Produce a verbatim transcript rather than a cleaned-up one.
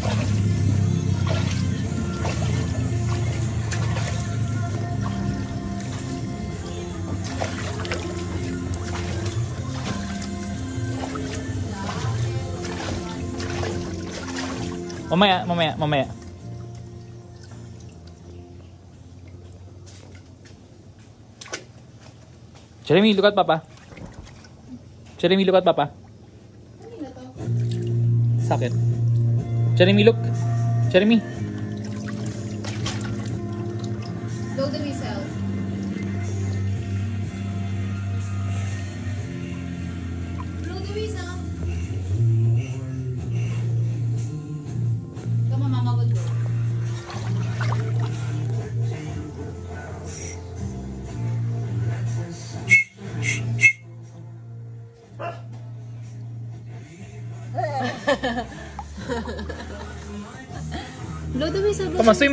Mamaya, mamaya, mamaya. Jeremy, look at Papa. Jeremy, look at Papa. Sakit. Jeremy, look. Jeremy. Blow the whistle. Blow the whistle. Come on, Mama will go. Blow the whistle. Come on, swim.